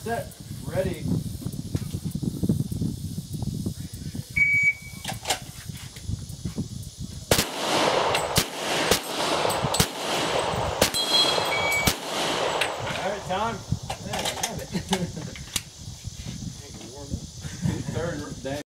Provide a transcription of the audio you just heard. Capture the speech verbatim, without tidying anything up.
set, ready. All right, time. There you have it. Third day.